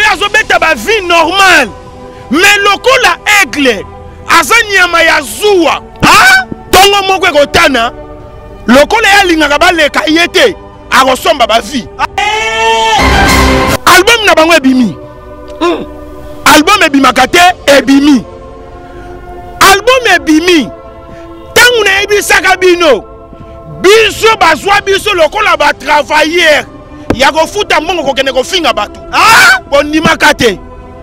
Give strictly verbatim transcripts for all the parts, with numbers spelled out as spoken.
azobeta ba vie normale. Mais lokola aigle azani yama ya zuwa. Ah? Tongo moko ekotana. Lokola ya lingaka baleka yete akosomba ba vie. Album na bango ebimi. Mm. Album ebimaka te ebimi. Album ebimi. Tangu na ebisaka bino. Biso bazwa biso lokola ba travailleur. Ya kofuta mbongo kokende kofinga batu. Ah! Bondimaka te.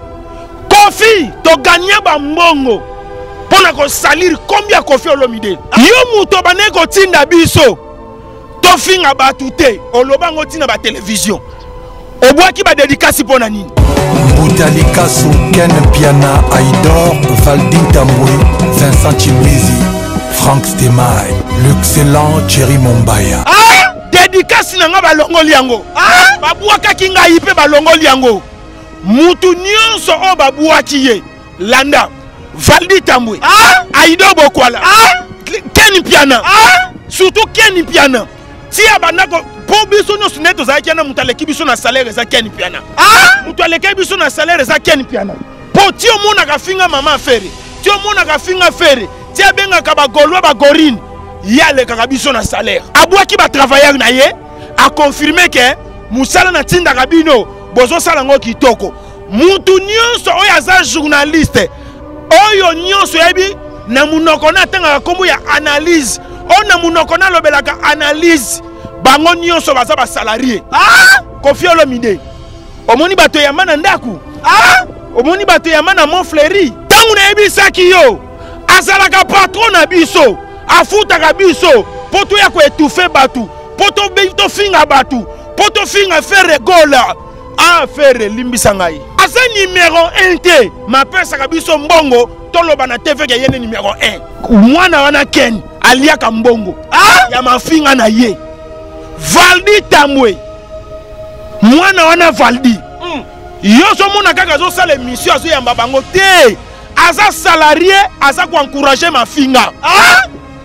Kofi to gagner ba mbongo. Pona ko salir combien Kofi Olomide. Ah. Yo muto bane ko tinda biso. To finga batu te. Oloba ngo tinda ba télévision. Obwaki ba dédicace pona nini. Boutalika Ken Piana Aïdor Valdi Tamboué Vincent Chimwezi Frank Stemai l'excellent Thierry Mombaya. Ah! Dédicace nanga balongoli yango. Ah! Babouaka kinga yipe balongoli yango. Mutu nyonso o babouaki ye. Landa Valdi Tamboué. Ah! Aïdor Bokwala. Ah! Ken Piana. Ah! Surtout Ken Piana. Si abanako po biso no suneto za kiana mutaleki biso na salaire za Ken Piana. Ah! Mutaleki biso na salaire za Ken Piana. Po ti o mona ka finga mama fere. Ti o mona ka finga fere. Ti abenga ka ba golwa ba gorine. Yale ka biso na salaire. Abouaki ba travailleur na ye a confirmé que musala na tinda kabino bozo sala ngo kitoko. Mutu nyonso oyo aza journaliste. Oyo nyonso yebi na munoko na tanga kombo ya analyse. On a munoko na lobelaka analyse. Bango nyonso baza ba salarié. Ah! Kofi Olomide. Omoni bato ya mana ndaku. Ah! Omoni bato ya mana Montfleury. Tangu na ebisaki yo. Azalaka patron na biso. Afutaka biso. Poto ya ko étouffer batu. Poto bito finga batu. Poto finga faire gola. Ah faire limbisa ngai. Asa numéro un te. Ma pesa ka biso mbongo. Toloba na T V ke yene numéro un. Mwana wana Ken aliaka mbongo. Ah! Ya mafinga na ye. Valdi Tamboué. Mwana wana Valdi. Mm. Yoso mona kaka zo sala émission azo yamba bango te. Aza salarié, aza ko encourager ma finga. Ah!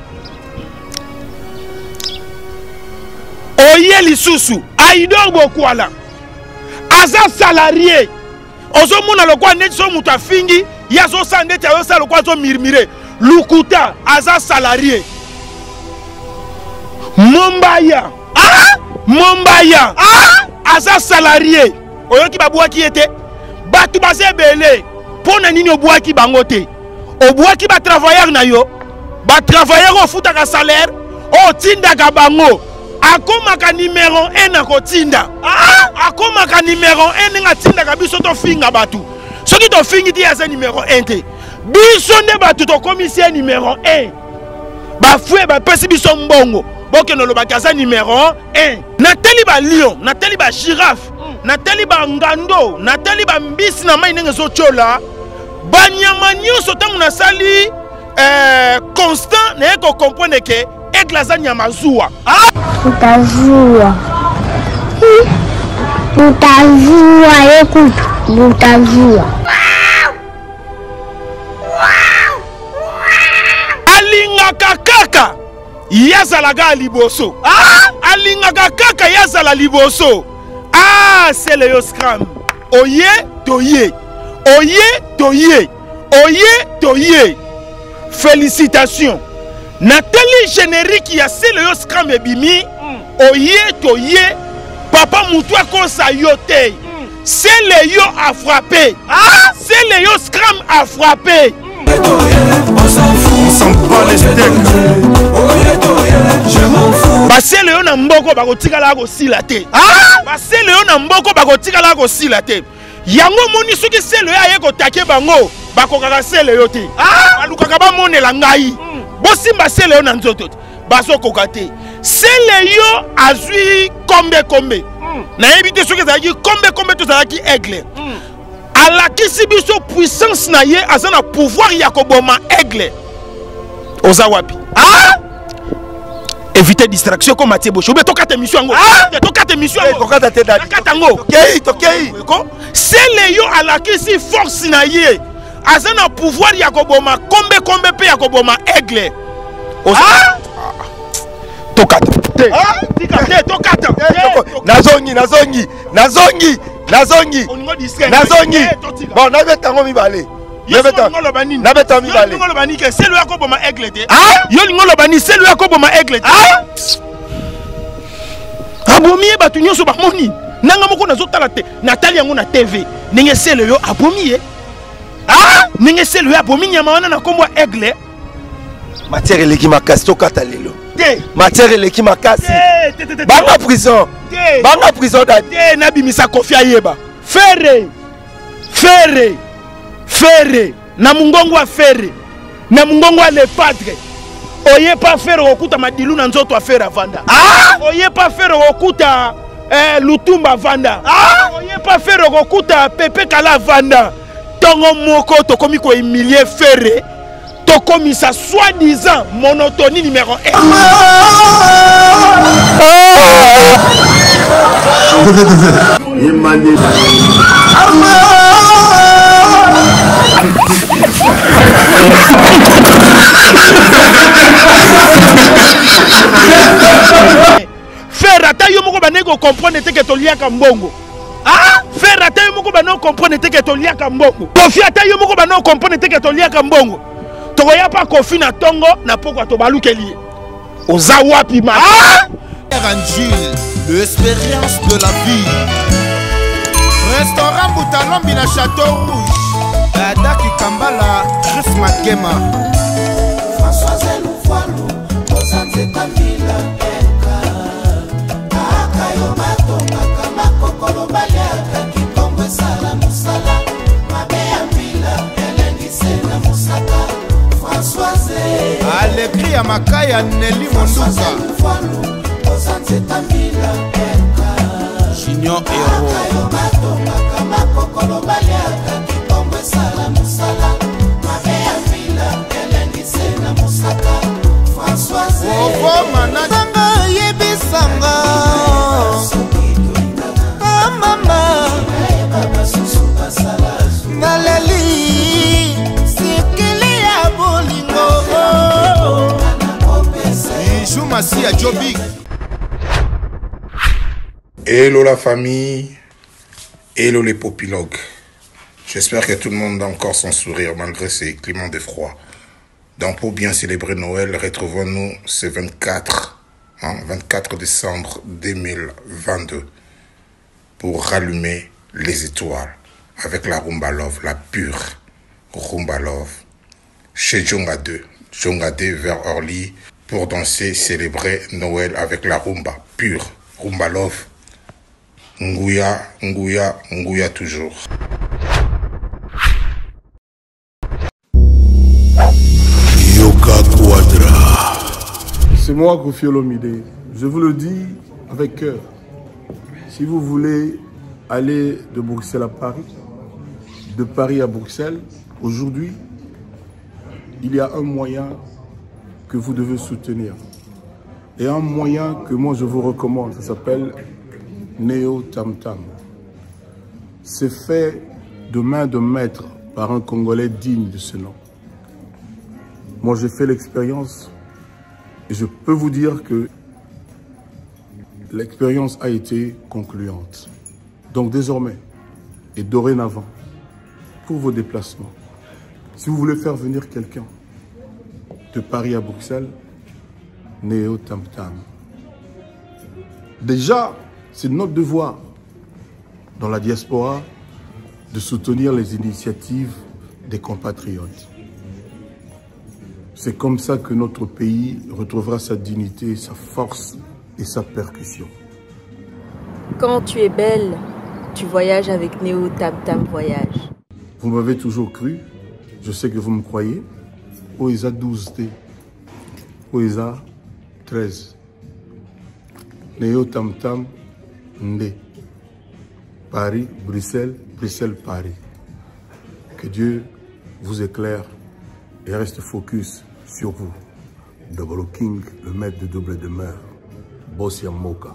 Oye lisusu, Aïdor Bokwala. Aza salarié. Ozo mona lokwa net so muta fingi, ya zo sande ta yo sala lokwa zo mirmire. Lukuta aza salarié. Mombaya. Ah! Mombaya. Ah! Aza salarié. Oyoki babouaki ete. Batu base belé. Pona nini obouaki bango te. Obouaki ba travailleur na yo. Ba travailleur o futaka salaire. O tinda ka bango. Akomaka numéro un na ko tinda. Ah! Akomaka numéro un nga tinda ka biso to finga batu. Soki to fingi ti aza numéro un te. Biso nde batu to commissaire numéro un. Ba foué ba pesi biso mbongo. Boke no lobaki aza numéro un. Natali ba lion, natali ba girafe, mm. Natali ba ngando, natali ba mbisi na mai ndenge zo chola. Ba nyama nyonso tangu na sali euh, constant na eko comprendre que eglaza nyama zuwa. Ah! Utazua. Utazua ekutu. Utazua. Alingaka kaka yazalaga liboso. Ah! Alingaka kaka yazala liboso. Ah, c'est le Yoskram. Oye toye. Oye toye. Oye toye. Félicitations. Nathalie générique ya c'est le Yoskram ebimi. Mm. Oye toye. Papa Moutoua konsa yote. Mm. C'est le yo a frappé. Ah! C'est le Yoskram a frappé. Mm. On s'en fout, on s'en bat les steaks. Je m'en fous. Basé le na mboko bakotika la ko silate. Ah! Basé le na mboko bakotika la ko silate. Yango moni soki se le aye ko take bango bakokaka se le yote. Ah! Balukaka ba monela ngai. Bo simba se le na nzoto. Baso kokate. Se le yo azui kombe kombe. Na ebite soki zaki kombe kombe to zaki aigle. ala kisi biso puissance na ye azana pouvoir ya koboma aigle oza wapi ah éviter distraction comme Mathieu Bocho mais tokate mission ngo ah tokate mission ngo tokate te dali tokate ngo tokei tokei ko c'est le yo ala kisi force na ye azana pouvoir ya koboma kombe kombe pe ya koboma aigle oza ah tokate te ah tikate tokate nazongi nazongi nazongi Nazongi. Nazongi. Bon, n'avez tango mi balé. N'avez tango. N'avez tango mi balé. C'est le Yakobo ma aigle. Ah? Yolingo lobani, c'est le Yakobo ma aigle. Ah? Abomi e batu nyonso ba moni. Nanga moko nazotala te. Natali yango na T V. Ninge c'est le yo abomi e. Ah? Ninge c'est le abomi nyama wana na kombo aigle. Matière eleki makasi to katalelo. Matière eleki makasi. Banga prison. Banga prison da. Te na bimisa Kofi Ayeba. Ferre. Ferre. Ferre. Na mungongo wa ferre. Na mungongo wa le padre. Oye pas faire okuta madilu na nzoto affaire vanda. Ah! Oye pas faire okuta eh Lutumba vanda. Ah! Oye pas faire okuta Pepe Kala vanda. Tongo moko to komi ko humilier ferre. To komi sa soi-disant monotonie numéro un. Faire ata yo moko baneko comprendre te que to liaka mbongo. Ah, faire ata yo moko baneko comprendre te que to liaka mbongo. Kofi ata yo moko baneko comprendre te que to liaka mbongo. To ya pa Kofi na tongo na poko to balukeli. Oza wapi ma. Ah! Angile, l'expérience de la vie. Restaurant Boutalombi na Château Rouge. Adaki Kambala, Chris Makema. François Zeloufoalou, Osanze Kamila, Eka. Akayo Matonga, Kamakokolo Baliaka, Kikombe Sala Musala, Mabea Mila, Eleni Sena Musaka, François Zeloufoalou. À l'écrit à Makaya Nelly Monduka. Osanze Kamila, Eka. Junior Hero. Akayo Matonga, Kamakokolo Baliaka, Kikombe Sala Musala, Mabea Mila, Eleni Sena Musaka, François Zeloufoalou. Ovo Manatanga Yebisanga. Ah mama. Naleli. Sikili ya bolingo. Bijou Massia Jobik. Hello la famille, hello les popilogues. J'espère que tout le monde a encore son sourire malgré ces climats de froid. Donc pour bien célébrer Noël, retrouvons-nous ce vingt-quatre, hein, vingt-quatre décembre deux mille vingt-deux pour rallumer les étoiles avec la Rumba Love, la pure Rumba Love. Chez Djonga deux, Djonga deux vers Orly pour danser, célébrer Noël avec la Rumba pure Rumba Love. Ngouya, Ngouya, Ngouya toujours. Yoka Quadra. C'est moi, Kofi Olomide. Je vous le dis avec cœur. Si vous voulez aller de Bruxelles à Paris, de Paris à Bruxelles, aujourd'hui, il y a un moyen que vous devez soutenir. Et un moyen que moi je vous recommande, ça s'appelle Néo Tam Tam. C'est fait de main de maître par un Congolais digne de ce nom. Moi j'ai fait l'expérience et je peux vous dire que l'expérience a été concluante. Donc désormais et dorénavant, pour vos déplacements, si vous voulez faire venir quelqu'un de Paris à Bruxelles, Néo Tam Tam. Déjà, c'est notre devoir dans la diaspora de soutenir les initiatives des compatriotes. C'est comme ça que notre pays retrouvera sa dignité, sa force et sa percussion. Quand tu es belle, tu voyages avec Néo Tam Tam Voyage. Vous m'avez toujours cru, je sais que vous me croyez. Oesa douze T, Oesa treize. Néo Tam Tam Ndé. Paris, Bruxelles, Bruxelles, Paris. Que Dieu vous éclaire et reste focus sur vous. Double King, le maître de double demeure. Boss Yamoka.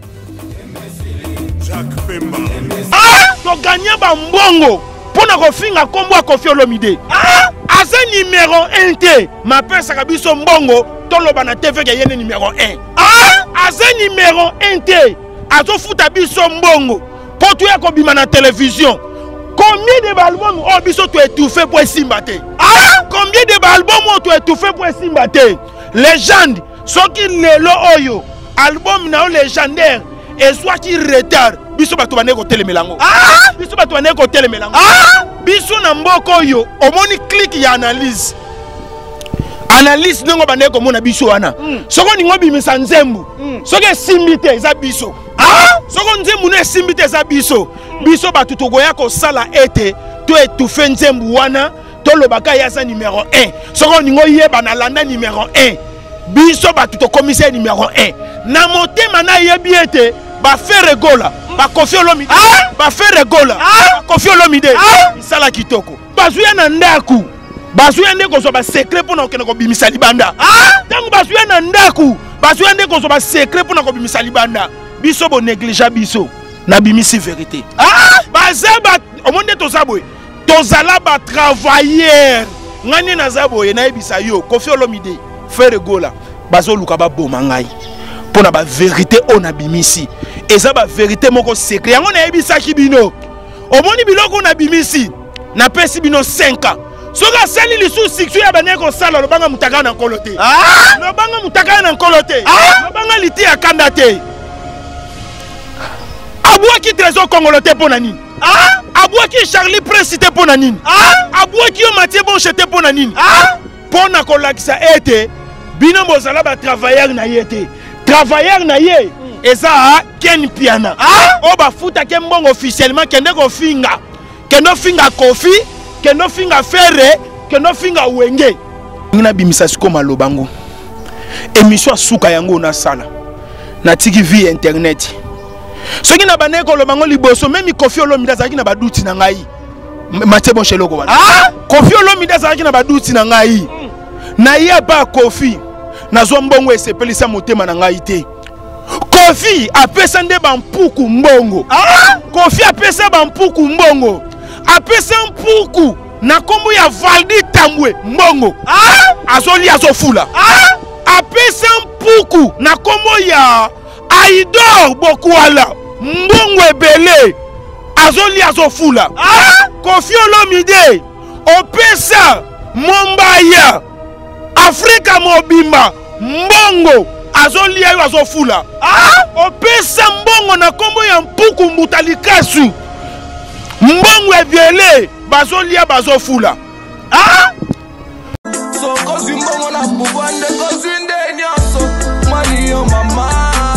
Jacques Pemba. Ah! To gagner ba mbongo. Pona ko finga kombo Kofi Olomide. Ah! Asa numéro un T. Ma pesa kabiso mbongo. Toloba na T V ke yene numéro un. Ah! Asa numéro un T. Azo futa biso mbongo. pour tu es comme na télévision. Combien de albums ont biso tu étouffé pour Simbate? Ah, combien de albums ont tu étouffé pour Simbate? Légende, ce qui le lo oyo, album na légendaire et soit qui retard, biso ba tu bané ko telemelango. Ah, biso ba tu bané ko telemelango. Ah, biso na mboko yo, omoni click ya analyse. Analyse ndongo bané ko mona biso wana. Soko ningo bimisa nzembu. Soko simbite za biso. Ah, soko nzembu ne simbite za biso. Biso batu togoya ko sala ete to étouffer nzembu wana to lobaka ya sa numéro un. Soko ningo yeba na landa numéro un. Biso batu to commissaire numéro un. Na motema na yebi ete ba faire gola, ba Koffi Olomide. Ah, ba faire gola. Ah, Koffi Olomide. Ah, sala kitoko. Bazuya na ndaku. Bazuya ndeko so ba secret pour na okene ko bimisa libanda. Ah, tangu bazuya na ndaku. Bazuya ndeko so ba secret pour na ko bimisa libanda. Biso bo négliger biso. Na bimisi vérité. Ah, bazaba omonde to zabwe. To zala ba travailleur. Ngani na zabwe na ebisa yo Koffi Olomide faire gola. Bazo luka ba boma ngai. Pona ba vérité on a bimisi. Eza ba vérité moko secret. Yango na ebisa kibino. Omoni biloko na bimisi. Na pesi bino cinq ans. Soka sali lisu six ya bane ko sala lo banga mutaka na kolote. Ah, lo banga mutaka na kolote. Ah, lo banga liti akanda te. Abouaki trésor congolais pour nani. Ah, Abouaki Charlie Prince pour nani. Ah, Abouaki Mathieu Bonchete pour nani. Ah, pour na kolakisa ete bino bozala ba travailleur na yete. Travailleur na ye eza ken piana. Ah, o ba futa ke mbongo officiellement kende ko finga. Kendo finga Koffi, kendo finga Ferre, kendo finga Wenge. Ngina bimisa siko malobango. Émission suka yango na sala. Na tiki vi internet. Ce qui n'a pas d'école, le bango liboso, même Koffi Olomide zaki na badouti na ngai. Mathieu Bonchelo ko. Ah, Koffi Olomide zaki na badouti na ngai. Na ye ba Koffi. Na zombongo esepelisa motema na ngai te. Koffi apesa nde bampuku mbongo. Ah, Koffi apesa bampuku mbongo. Apesa mpuku na kombo ya Valdi Tambwe mbongo. Ah, azoli azofula. Ah, apesa mpuku na kombo ya Aidor Bokwala mbongo ebele azoli azofula. Ah, Koffi Olomide opesa Mombaya Afrika mobimba mbongo azoli ayo azofula. Ah, opesa mbongo na kombo ya mpuku Mutalikasu mbongo ebele bazoli bazofula. Ah, soko zimbongo na bubande kozinde nyaso mani yo mama.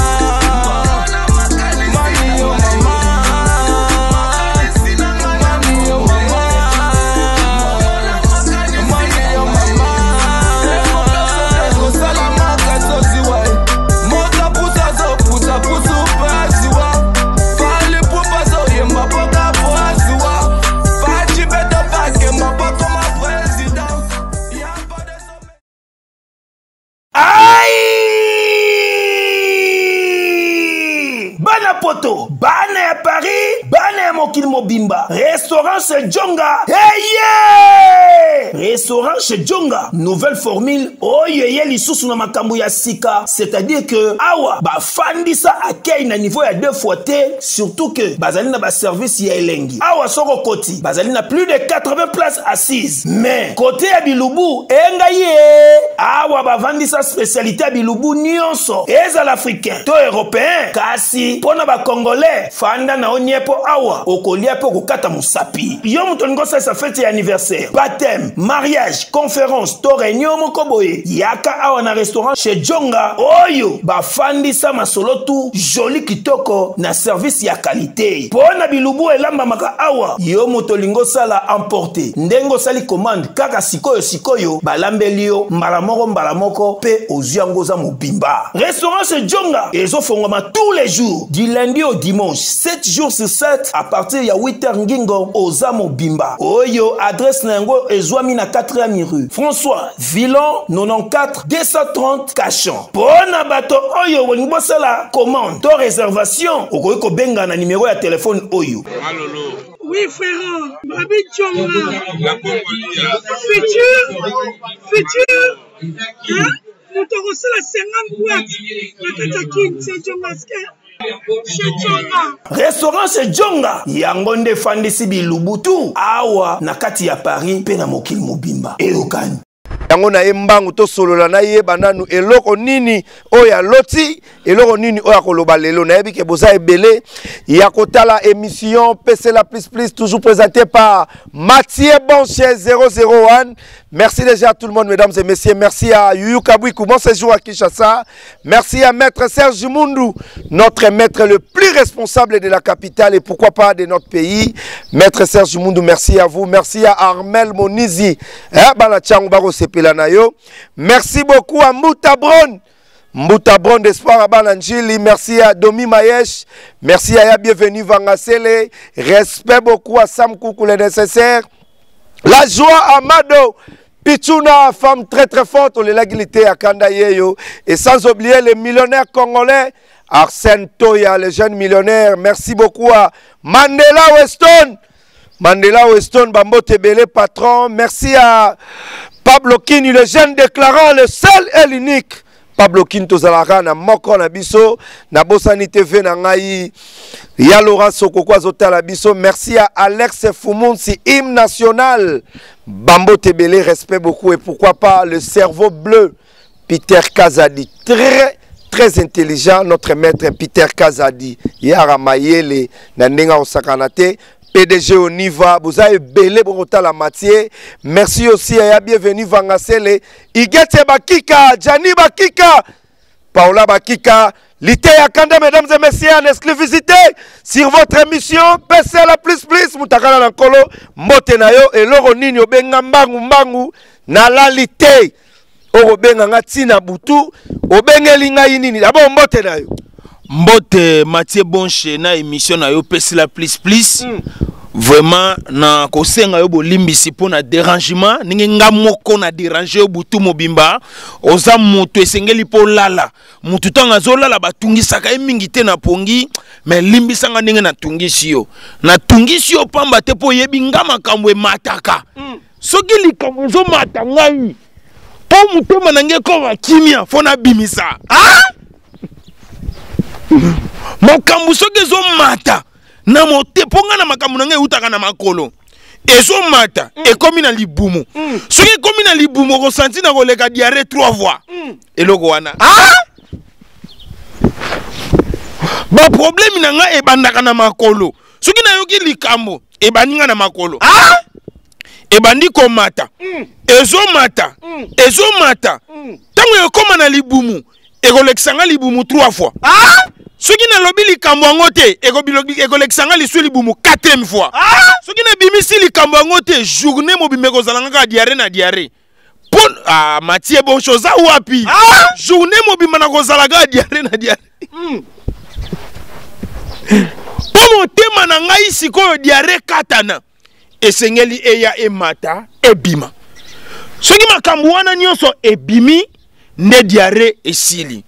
Bana ya Paris, bana ya mokili mobimba. Restaurant chez Djonga. Hey yeah! Restaurant chez Djonga. Nouvelle formule. Oye ye lisusu na makambo ya sika. C'est-à-dire que awa ba fandisa akei na niveau ya deux fois T. Surtout que bazali na ba service ya elengi. Awa soko koti. Bazali na plus de quatre-vingts places assises. Mais côté ya Bilubu, enga ye. Awa ba vandisa spécialité ya Bilubu nyonso. Eza l'africain. To européen. Kasi pona ba Congolais, fanda na oniepo awa, okolia po kokata musapi. Yo muto ngosa sa fête anniversaire, baptême, mariage, conférence, to réunion moko boye. Yaka awa na restaurant chez Djonga. Oyo, ba fandi sa masolo tu, joli kitoko na service ya qualité. Pona Bilubu elamba maka awa, yo muto lingo sala emporter. Ndengo sali commande kaka sikoyo sikoyo, balambelio, mbalamoko mbalamoko pe oziango za mobimba. Restaurant chez Djonga, ezo fongoma tous les jours. Du lundi au dimanche, sept jours sur sept, à partir de huit heures ngingo, Ozamo Bimba. Oyo, adresse Nengo, Ezouami na quatrième rue. François Villon, quatre-vingt-quatorze deux cent trente Cachan. Pona bato, Oyo, Wenbo Sala, commande, ton réservation. Okoyoko Benga na numéro de téléphone Oyo. Oui, frère, Babi Djonga. Futur, futur, hein? Nous t'aurons la cinquante boîtes. La Katakin, c'est Djonga. Restaurant chez Djonga. Yangonde Fandisi Bilubutu. Awa nakati ya Paris pena mokili mobimba. Eokani. Yango na embangu to solola na ye bananu eloko nini oya loti eloko nini oya koloba lelo na yebi ke boza ebele ya kotala émission P C la plus plus toujours présenté par Mathieu Boncher zéro zéro un. Merci déjà à tout le monde mesdames et messieurs, merci à Yuyu Kabwiku bon séjour à Kinshasa, merci à maître Serge Mundu, notre maître le plus responsable de la capitale et pourquoi pas de notre pays. Maître Serge Mundu, merci à vous, merci à Armel Monizi hein bana changu bako Pelanayo. Merci beaucoup à Moutabron. Moutabron d'espoir à Bananjili. Merci à Domi Mayesh. Merci à Ya Bienvenue Vangasele. Respect beaucoup à Sam Koukou le nécessaire. La joie à Mado. Pichuna, femme très très forte. On l'égalité à Kandayeyo. Et sans oublier les millionnaires congolais. Arsène Toya, les jeunes millionnaires. Merci beaucoup à Mandela Weston. Mandela Weston, Bambo Tebele, patron. Merci à Pablo Kini, le jeune déclarant, le seul et l'unique. Pablo Kini Tozalara, na moko na biso, na Bosani T V na ngai, ya Laurent Sokoko azota la biso. Merci à Alex Foumounsi, hymne national. Bambo Tebele, respect beaucoup et pourquoi pas le cerveau bleu. Peter Kazadi, très très intelligent, notre maître Peter Kazadi. Yara Mayele, na nenga osakanate. P D G Oniva, vous avez belé pour la matière. Merci aussi à Bienvenue Vangasele, Igete Bakika, Gianni Bakika, Paola Bakika, Lité Yakanda, mesdames et messieurs, en exclusivité sur votre émission P C la plus plus, Moutakala Nankolo, Motenayo, et Loronini, Obengambangu Mbangu, Nala Lité, Obenga Tina Boutou, Obengelinga Inini, d'abord Motenayo. Mbote Mathieu Boncher na émission na yo P C la plus plus mm. Vraiment na kosenga yo bolimbisi po na dérangement ningi nga moko na déranger yo butu mobimba oza mutu esengeli po lala mutu tanga zo lala batungisaka emingi te na pongi mais limbisanga ningi na tungisi yo na tungisi yo pamba te po yebi nga makambo mataka mm. Soki likambo zo mata ngai po mutema nange ko bakimia fona bimisa ah makambu soki ezo mata na mote ponga na makambu nange utaka na makolo ezo mata mm. ekomi na libumu mm. soki ekomi na libumu ko senti na koleka diarrhée trois fois mm. eloko wana ah ba problème na nga ebandaka na makolo soki na yoki likambo ebaninga na makolo ah ebandi ko mata mm. ezo mata mm. ezo mata mm. tango ekoma na libumu ekolekisanga libumu trois fois ah soki na lobi likambo yango te ekolekisanga lisu libumu quatrième fois ah soki na bimisi likambo yango te journée mobimbe kozalanga ka diarrhée na diarrhée pon ah Mathieu Boncher za wapi ah journée mobimba na kozalanga diarrhée na diarrhée mm. Po motema na ngai sikoyo diarrhée katana esengeli eya emata ebima soki makambo wana nyonso ebimi ne diarrhée esili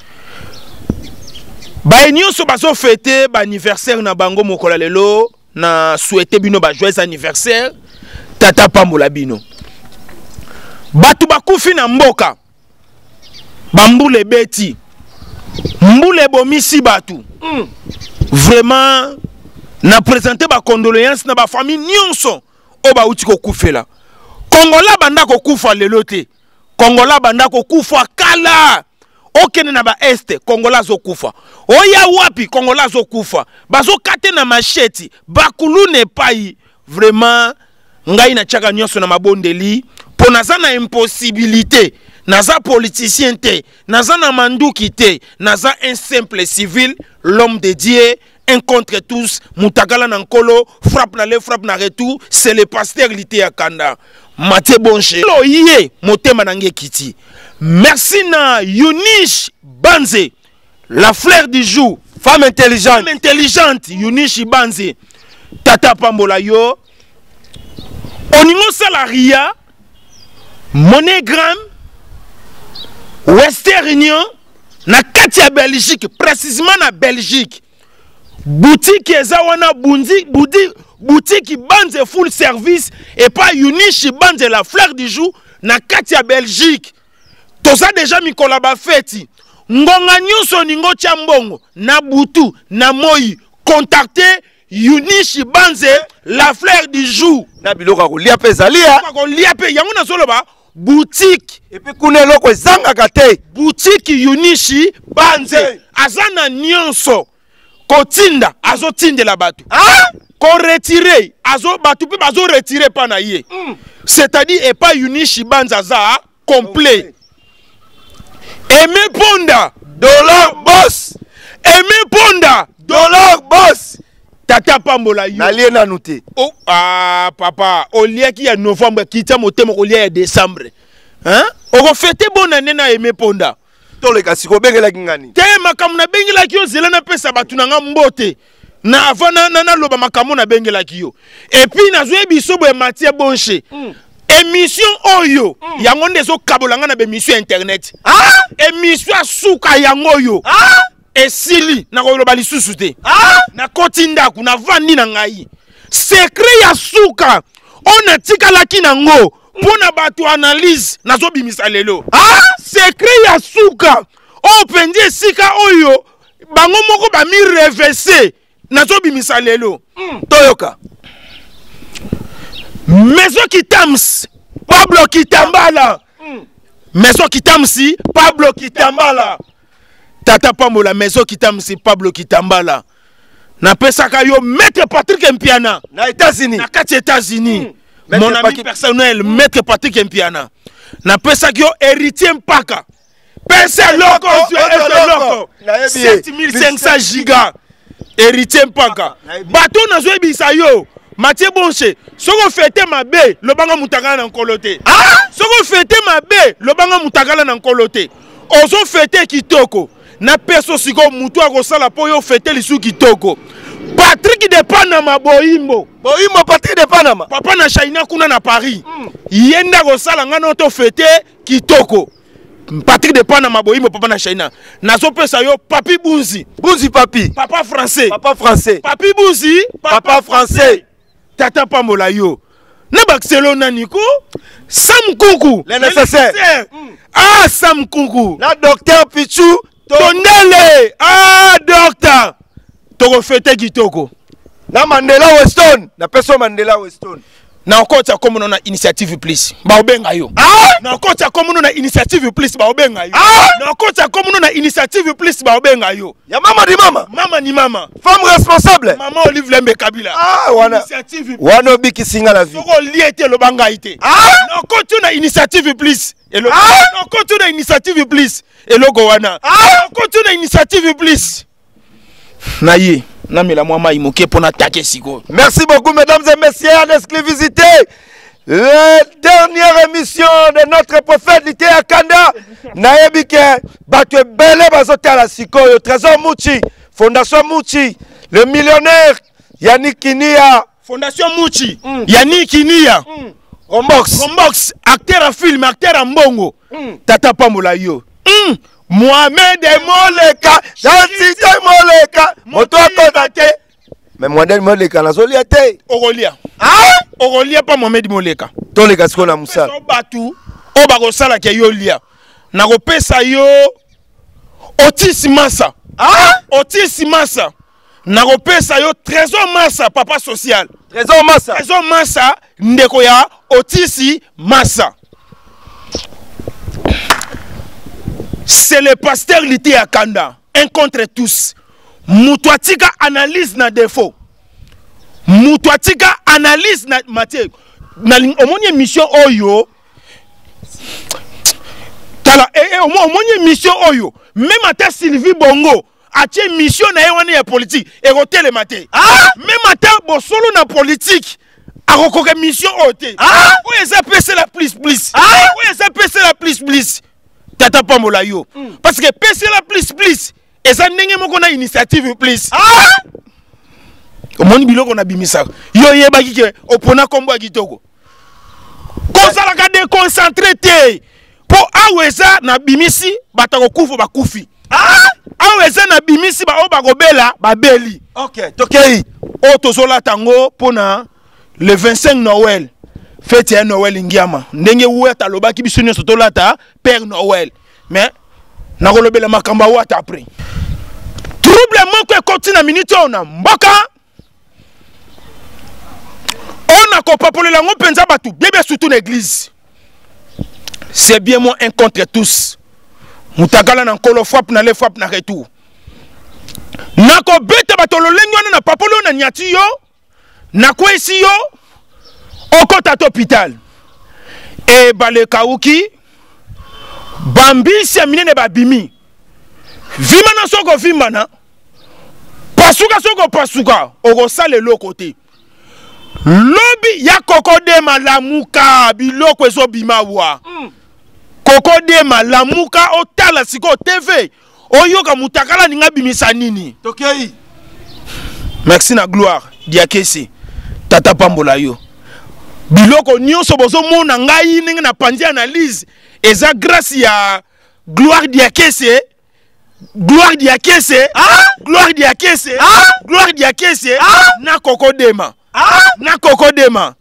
ba nyonso bazo fêter ba anniversaire na bango mokola lelo na souhaiter bino ba joyeux anniversaire tata pambola bino batu bakufi na mboka bambule beti mbule bomisi batu mm. Vraiment na présenter ba condoléances na ba famille nyonso o ba uti ko kufela Kongola banda ko kufa lelo te Kongola banda ko kufa kala okene na ba este Kongola zo kufa oya wapi Kongola zo kufa bazo kate na macheti bakulu ne pai vraiment ngai na chaka nyonso na mabondeli po naza na impossibilité naza politicien te naza na manduki te naza un simple civil l'homme de Dieu un contre tous mutakala na nkolo frappe na le frappe na retour c'est le pasteur Lité ya Kanda Mathieu Boncher lo yé motema nange kiti. Merci na Yunish Banze, la fleur du jour, femme intelligente, femme intelligente Yunish Banze, tata pambola yo, oningo salaria, MoneyGram, Western Union, na Katia Belgique, précisément na Belgique, boutique ezawana bundi, boutique boutique Banze full service et pas Yunish Banze la fleur du jour, na Katia Belgique. Toza déjà mi kolaba feti ngonga nyonso ningo tia mbongo na butu na moi contacter Yunishi Banze la fleur du jour na biloko ko lia pe zalia ko lia pe yango na soloba boutique et puis kuna loko ezanga kate boutique Yunishi Banze azana nyonso kotinda azo tindela batu ah ko retirer azo batu pe bazo retirer pa na ye mm. C'est-à-dire et pas Yunishi Banze aza complet okay. Aimé Ponda dollar boss Aimé Ponda dollar boss Tata Pambola yo. Nalie na noté. Oh ah papa, au lieu qu'il y a novembre qui t'a monté au lieu décembre. Hein? On fête bonne année na Aimé Ponda. To le kasi ko bengela kingani. Te makamuna bengela kiyo zelana pesa batuna nga mbote. Na avana na na loba makamuna bengela kiyo. Et puis na zoe biso bo Mathieu Bonche. Mm. Émission Oyo. Mm. Yango ndezo kabolanga na émission internet. Ah! Émission suka yango yo. Ah! Et Sili, na koloba lisusu te. Ah! Na kotinda ku na vandi na ngai. Secret ya suka. On a tika laki nango. Pona batu analyse na zo bimisa lelo. Ah! Secret ya suka. O pendie sika oyo. Bango moko ba mi reverser na zo bimisa lelo. Mm. Toyoka. Maison Kitams. Pablo Kitambala. Mm. Maison Kitamsi. Pablo Kitambala. Tata Pambola maison Kitamsi Pablo Kitambala. Na pesaka yo Maître Patrick Mpiana. Na États-Unis. Na kati États-Unis. Mm. Mon ami Patrick... personnel mm. Maître Patrick Mpiana. Na pesaka yo héritier Mpaka. Pesa loko loko. sept mille cinq cents gigas. Héritier Mpaka. Bateau na zo ebisa yo. Mathieu Bonche, soko fete mabe, lobanga mutakala na nkolote. Ah! Soko fete mabe, lobanga mutakala na nkolote. Ozo fete kitoko. Na peso siko mutu akosala po yo fete lisu kitoko. Patrick de Panama boimbo. Boimbo Patrick de Panama. Papa na China kuna na Paris. Mm. Yenda kosala ngana to fete kitoko. Patrick de Panama boimbo papa na China. Nazo pesa yo Papi Bunzi. Bunzi Papi. Papa français. Papa français. Papi Bunzi. Papa, papa français. Tata Pambola yo. Na Barcelona niko. Sam Kuku. Le nécessaire. Mm. Ah Sam Kuku. La docteur Pichou. Tondele. Ah docteur. Toko fete kitoko. Na Mandela Weston. Na peso Mandela Weston. Na okota komo na initiative please. Ba obenga yo. Ah! Na okota komo na initiative please ba obenga yo. Ah! Na okota komo na initiative please ba obenga yo. Ya mama di mama. Mama ni mama. Femme responsable. Mama Olive Lembe Kabila. Ah wana. Initiative. Wana biki singa la vie. Soko liete lo banga ite. Ah! Na okota na initiative please. Elo. Ah! Na okota na initiative please. Elo go wana. Ah! Na okota na initiative please. Na ye. Merci beaucoup, mesdames et messieurs, en exclusivité. La dernière émission de notre prophète Lité Akanda. Naebike, Batwe Bele Bazotala Sikoyo, Trésor Mouchi, Fondation Mouchi, le millionnaire Yannick Kinia. Fondation Mouchi, mm. Yannick Kinia. Mm. Rombox. Rombox, acteur à film, acteur à mbongo. Mm. Tata Pambola yo. Mm. Mohamed Moleka, Jean-Tite Moleka, moto akontate. Mais Mohamed Moleka na zolia te. Ogolia. Ah? Ogolia pas Mohamed Moleka. To le kasiko na musala. So batu, o ba ko sala ke yo lia. Na ko pesa yo Otis Massa. Ah? Otis Massa. Na ko pesa yo Trésor Massa, papa social. Trésor Massa. Trésor Massa ndeko ya Otis Massa. C'est le pasteur Lité Akanda, un contre tous. Moutouatika analyse na défaut. Moutouatika analyse na matière. Na omonie mission oyo. Tala eh omonie mission oyo. Même ata Sylvie Bongo a tie mission na ewane ya politique et rotel maté. Ah, même ata bosolo na politique. A rokoke mission oté. Ah, ou eza pese la plus plus. Ah, ou eza pese la plus plus. Tata Pambola yo. Mm. Parce que P C la plus plus. Et ça n'est pas une initiative plus. Ah! Au monde biloko na bimisa. Yo yeba ki ke opona kombo kitoko. Kosa la ka déconcentré te. Po aweza na bimisi batako kufu bakufi. Ah! Aweza na bimisi ba obagobela ba beli. OK, tokei. O tozola tango pona le vingt-cinq Noël. Fête ya Noël Ngiama. Ndenge uwe taloba ki biso nyonso tolata Père Noël. Mais nakolobela makamba wata après trouble moko ekoti na minute ona mboka ona kopapolela ngo penza batu bébé surtout na église c'est bien moi un contre tous mutakala na nkolo frappe na le frappe na retour nako beta batolo lengwana na papolo na nyati yo na kwesi yo okota to hôpital e bale kauki bambisi ya minene babimi vima na soko vima na pasuka soko pasuka oko sale loko te lobi ya kokodema lamuka biloko ezo bima wa mm. Kokodema lamuka otala siko T V oyoka mutakala ninga bimisa nini tokei merci na gloire diakesi tata pambola yo biloko nyonso bozo mona ngai ninga na pandi analyse eza grâce ya gloire diakesi gloire diakesi ah gloire diakesi ah gloire diakesi ah na kokodema ah na kokodema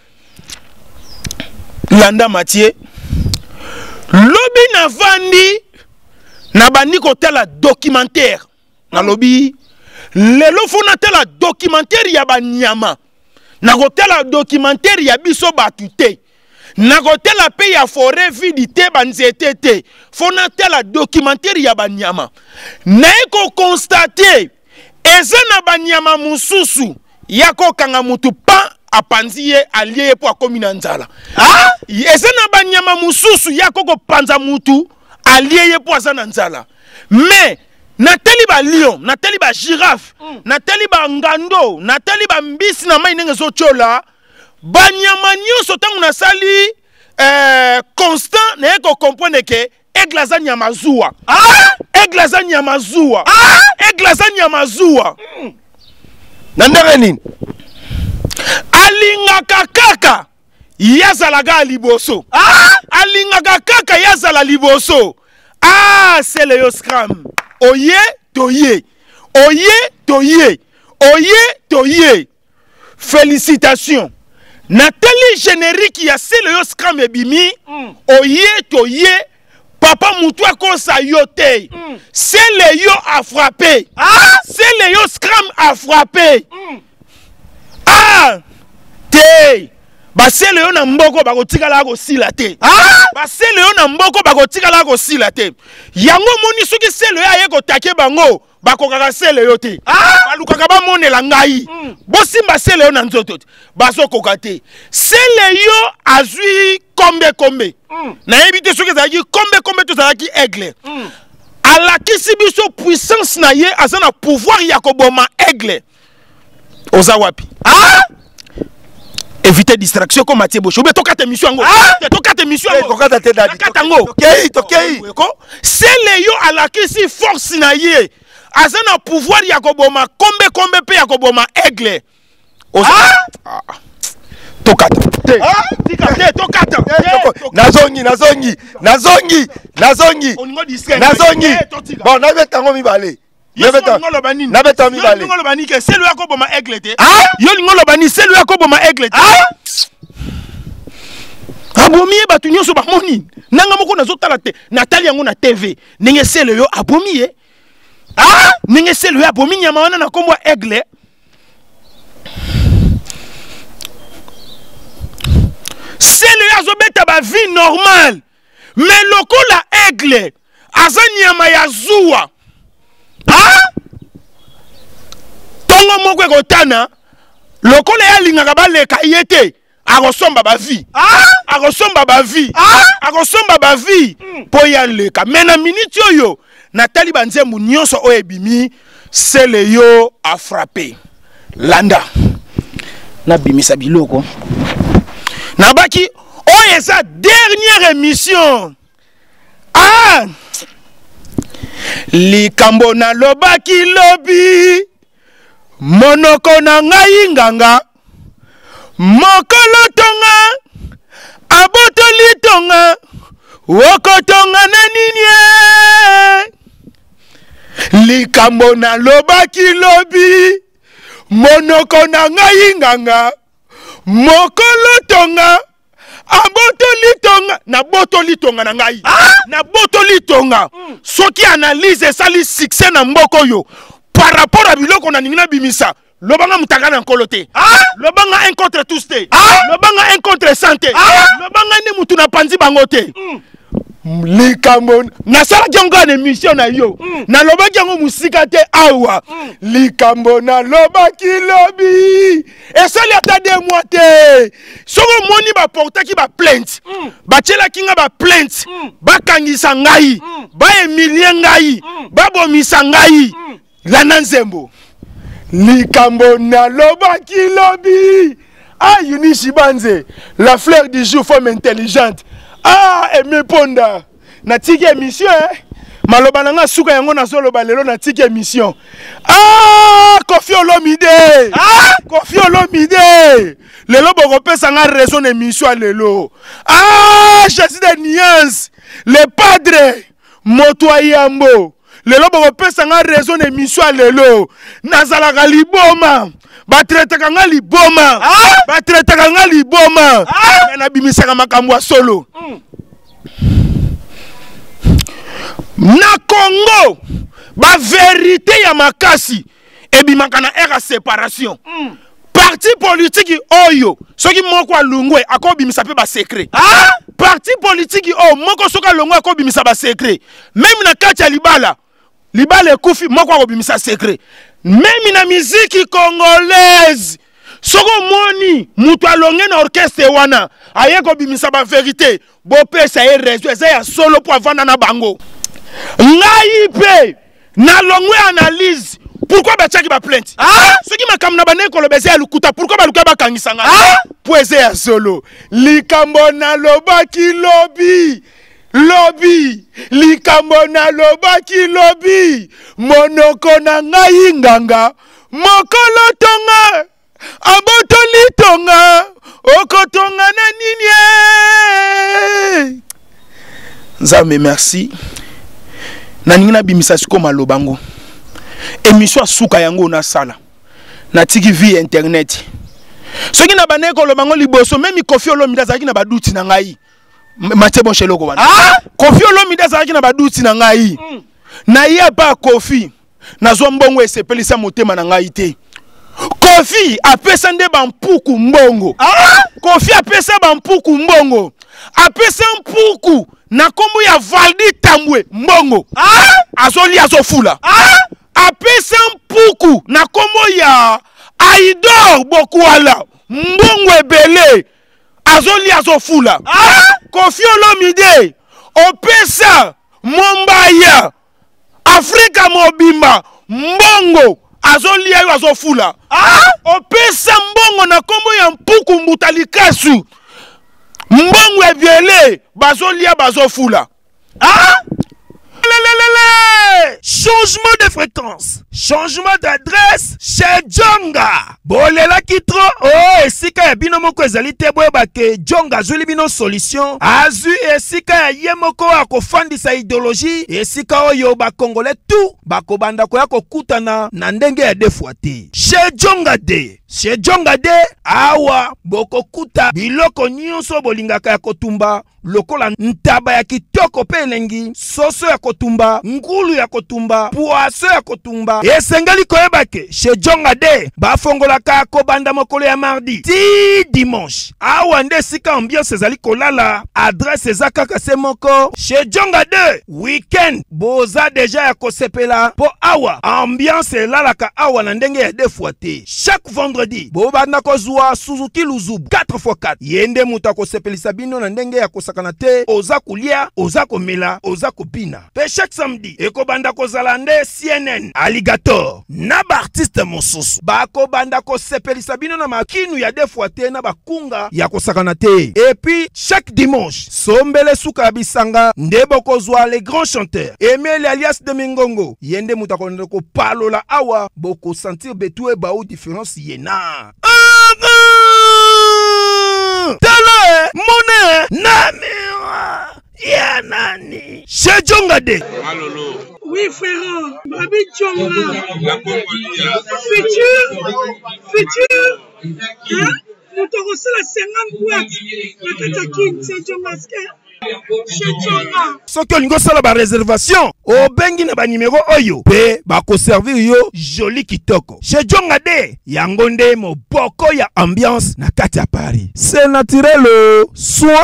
Landa Mathieu lobi na vandi na bandi kotala documentaire na lobi lelo fona tala documentaire ya banyama na kotala documentaire ya biso batu te na kotala pe ya forêt vide te banzete te fona tala documentaire ya banyama na eko constater eza na banyama mususu ya kokanga mutu pa apanzi ye alie po akomi na nzala ah eza na banyama mususu ya koko panza mutu alie ye po aza na nzala mais natali ba lion natali ba girafe mm. natali ba ngando natali ba mbisi na mai ndenge zo chola banyama nyonso tangu na sali euh, constant na eko comprendre que eglaza nyama zuwa ah eglaza nyama zuwa ah eglaza nyama zuwa mm. nandere nini alingaka kaka yazalaga liboso ah alingaka kaka yazala liboso ah c'est le scram oye toye oye toye oye toye félicitations Nathalie générique ya c'est le scram ebimi mm. oye toye papa mutua kosa yote mm. c'est le yo a frappé ah c'est le yo scram a frappé mm. ah te basele yo na mboko bakotikala ko sila te ah basele yo na mboko bakotikala ko sila te yango moni soki sele yo aye ko take bango bakokaka sele yo te ah balukaka ba monela ngai mm. bosimba sele yo na nzoto te bazokoka te sele yo azui kombe kombe mm. na ebite soki ezalaki kombe kombe to ezalaki aigle mm. alakisi biso puissance na ye aza na pouvoir ya koboma aigle oza wapi ah éviter distraction comme Mathieu Bocho mais tokate mission ngo tokate mission ngo tokate te dadi tokatango tokei tokei c'est le yo alakisi force na ye aza na pouvoir ya koboma kombe kombe pe ya koboma aigle oza tokata te tikate tokata nazongi nazongi nazongi nazongi nazongi bon na betango mibale Yebeta ngolobani nabeta mi balé ngolobani ke selu yako boma aigle te ah yo ngolobani selu yako boma aigle te ah abomi batu nyonso ba moni nanga moko nazotala te Nathalie yango na T V ninge selu yo abomi e ah ninge selu yo abomi nyama wana na kombo aigle selu yo azobeta ba vie normale mais lokola aigle azanyama ya zuwa ah tongo moko ekotana lokola ya lingaka baleka yete akosomba ba vie ah akosomba ba vie ah akosomba ba vie po ya leka mena minute oyo Nathalie banzembu nyonso oyo ebimi sele yo a frappé landa na bimisa biloko na baki oyo eza dernière émission ah likambo na lobaki lobi monoko na ngai nganga mokolo tonga abotoli tonga wokotonga na nini likambo na lobaki lobi monoko na ngai nganga mokolo tonga abotoli tonga nga na boto litonga na ngai na boto litonga soki analyse sali succès na mboko yo par rapport à biloko na ningina bimisa lobanga mutaka na nkolo te lobanga un contre tous te lobanga un contre santé lobanga ni mutu na panzi bango te likambo nasala jonga na émission na yo na loba jango musika te awa likambo na loba kilobi esali ata deux mois te soko moni ba porta ki ba plainte ba tshela kinga ba plainte ba kangisa ngai ba emilie ngai ba bomisa ngai la nanzembo likambo na loba kilobi ah Yunishi Banze la fleur du jour femme intelligente. Ah, et me ponda. Na tiki émission, hein? Maloba nanga suka yango na solo balelo na tiki émission. Ah, Kofi Olomide. Ah, Kofi Olomide. Lelo boko pesa nga raison émission lelo. Ah, Jésus de Niance. Le padre Motoyambo. Lelo boko pesa nga raison émission lelo. Nazala galiboma. Batreta kanga liboma batreta kanga liboma na bimisaka makambo solo na Congo ba vérité ya makasi ebimaka na era séparation parti politique oyo soki moko alungwe akobimisa pe ba secret parti politique o moko soka alungwe akobimisa ba secret même na kati ya libala libala ekufi moko akobimisa secret. Même na musique congolaise, soko moni mutu alonge na orchestre wana aye ko bimisa ba vérité bo pesa e réseau eza ya solo pour vendre na bango ngai pe na longwe analyse pourquoi ba tchaki ba plainte ah soki makamna ba ne ko lobese ya lukuta pourquoi ba luka ba kangisa nga ah poeze ya solo likambo na lobaki lobi Lobby, likambo na lobaki lobby, monoko na ngai nganga, mokolo tonga, aboto litonga, okotonga na nini. Nzambe merci. Na ningina bimisa siko malobango. Émission suka yango na sala. Na tiki vi internet. Soki na baneko lobango liboso même Kofi Olomide azaki na baduti na ngai. Mathieu Boncheloko wana. Ah! Kofi Olomide azaki na baduti na ngai. Mm. Na ye ba Kofi. Na zo mbongo esepelisa motema na ngai te. Kofi apesa nde bampuku mbongo. Ah! Kofi apesa bampuku mbongo. Apesa mpuku na kombo ya Valdi Tambwe mbongo. Ah! Azoli azofula. Ah! Apesa mpuku na kombo ya Aidor Bokwala mbongo ebele. Azoli azofula. Ah! Kofi Olomide opesa Mombaya Afrika mobimba mbongo azoli ayo azofula. Ah! Opesa mbongo na kombo ya mpuku mbutalikasu mbongo ebiele bazoli bazofula. Ah! Changement de fréquence, changement d'adresse chez Djonga. Bolela kitro, oh, esika ya bino moko ezali te boyeba ke Djonga azuli bino solution. Azu esika ya ye moko akofandisa idéologie, esika oyo ba Congolais tout bakobanda ko ya kokutana na ndenge ya defuate. Chez Djonga de, chez Djonga de awa bokokuta biloko nyonso bolingaka ya kotumba. Lokola ntaba ya kitoko pe elengi, soso ya kotumba, ngulu ya kotumba, poaso ya kotumba. Esengeli koyebake, chez Djonga de, bafongolaka kobanda mokolo ya mardi, ti dimanche. Awa nde sika ambiance ezali kolala, adresse eza kaka se moko. Chez Djonga de, weekend, boza deja ya kosepela, po awa, ambiance elalaka awa na ndenge ya defuate. Chaque vendredi, bobanda kozua Suzuki Luzub, quatre fois quatre. Yende muta kosepelisa bino na ndenge ya kosaka kanate oza kulia oza komela oza kopina pe chaque samedi ekobanda kozala nde C N N Alligator na ba artiste mosusu bako banda ko sepelisa bino na makinu ya defuate na bakunga ya kosakana te. Et puis chaque dimanche sombele suka bisanga nde bokozwa les grands chanteurs Emile alias de Mingongo yende mutakonde ko palola awa boko sentir betou e ba ou différence yena. Tala mone namira ya nani chez Djonga de. Malolo. Oui frère, Babi Djonga. Futur, futur. Hein? Nous t'aurons la cinquante boîtes. La Katakin, c'est Djonga. soki olingi osala ba réservation obengi na ba numéro oyo pe bakoservir yo joli kitoko chez Djonga de yango nde moboko ya ambiance na kati ya Paris. C'est naturel soin.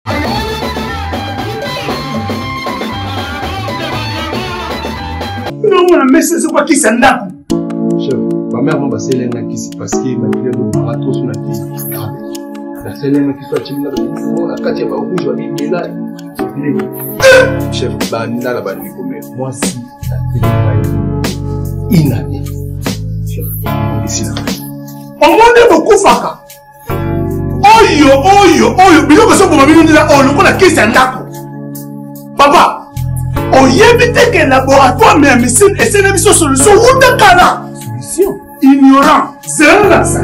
Non, mais c'est quoi qui s'en a? Chef, ma mère m'a passé l'un qui s'est passé, ma fille m'a barato sur la tête. La seule qui soit timide, la quatrième fois où je vais là. Chef, bah, n'a la banni comme moi si la télé inanée. Chef, ici là. On m'a beaucoup faka. Oyo, oyo, oyo, mais que ça pour ma vie, on a on a qui s'en a. Papa. On y évite que laboratoire mais médecine et c'est une solution ou de cana. Solution. Ignorant. C'est là ça.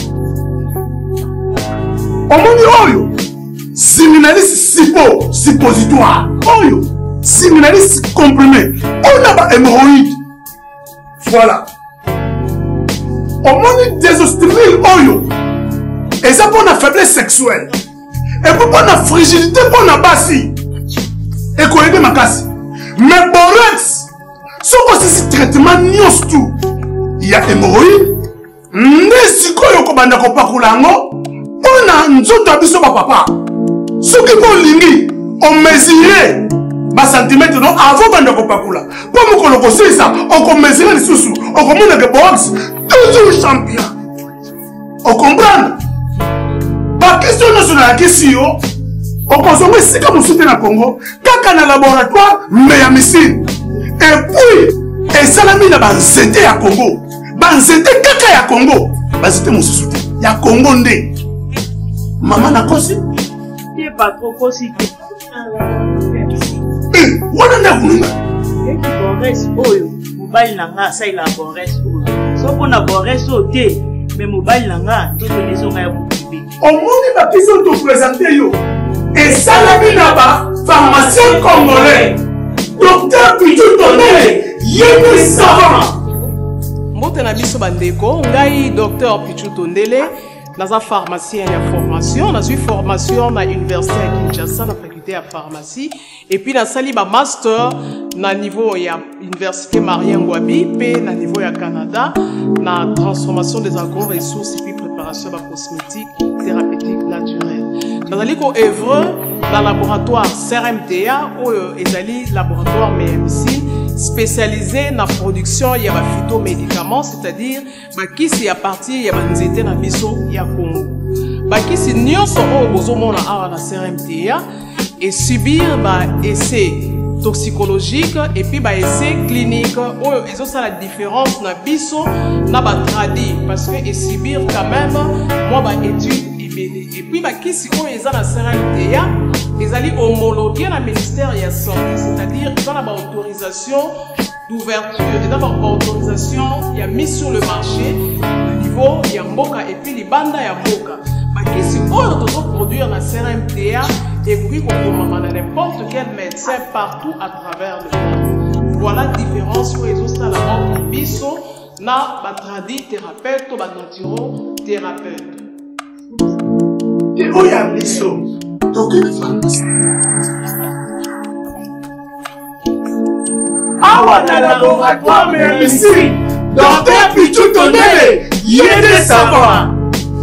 On m'a dit oyo. Séminaliste sipo, suppositoire. Oyo. Séminaliste comprimé. On a pas hémorroïde. Voilà. On m'a dit désostérile oyo. Et ça pour la faiblesse sexuelle. Et pour la fragilité pour la bassi. Et qu'on aide ma casse. Mais borex, ce que c'est traitement nios tout. Il y a hémorroïdes. N'est-ce que vous avez un pakulango? On a un autre abisso papa. Ce qui est lini, on mesure ma centimètre non avant de pakula. Pour me colocoser ça, on mesure les sous-sous. On commande que borex, toujours champion. On comprend? La question nationale, la question. On consomme si comme on soutient le Congo, quand on a un laboratoire, mais il y a missile. Et puis, et ça l'a mis là-bas, c'était à Congo. C'était caca à Congo. C'était mon soutien. Il y a Congo ndé. Maman n'a pas aussi. Il n'est pas trop aussi. Eh, on en a voulu. Et qui borresse, oh, mobile n'a ça il a borresse. Sauf qu'on a borresse au thé, mais mobile n'a tout le maison à vous. Au monde, il va te présenter yo. Et ça l'a mis là-bas, pharmacien congolais, docteur Pichou Tondele, yémi savant. Mbote na biso bandeko, ngai docteur Pichou Tondele, naza pharmacien ya formation, naza formation na université ya Kinshasa na faculté ya pharmacie, et puis na sali ba master na niveau ya université Marien Ngouabi, pe na niveau ya Canada, na transformation des agro-ressources et puis préparation de cosmétiques thérapeutiques naturelles. Nous allons œuvrer dans le laboratoire C R M T A ou le laboratoire M M C spécialisé dans la production de phytomédicaments, c'est-à-dire qui c'est à partir de nzete na biso ya Congo. Qui c'est nyonso o bozomona awa na C R M T A et subir ba essai toxicologique et puis ba essai clinique ou ils ont ça la différence na biso na ba tradi parce que et subir quand même moi ba étude et puis, qui si on est dans la C R M T A, ils allaient homologuer le ministère de la Santé, c'est-à-dire qu'ils ont une autorisation d'ouverture, ils ont une autorisation, il y a mis sur le marché, le niveau, il y a Mboka et puis les bandes, il y a Mboka. Qui si on doit produire la C R M T A et puis qu'on peut n'importe quel médecin partout à travers le monde. Voilà la différence où ils ont ça la mort biso, na batradi thérapeute ou batantiro thérapeute. Et où y a des choses? Donc, il faut. Awa na laboratoire, mais ici, docteur Pichou Tondele, il y a des savants.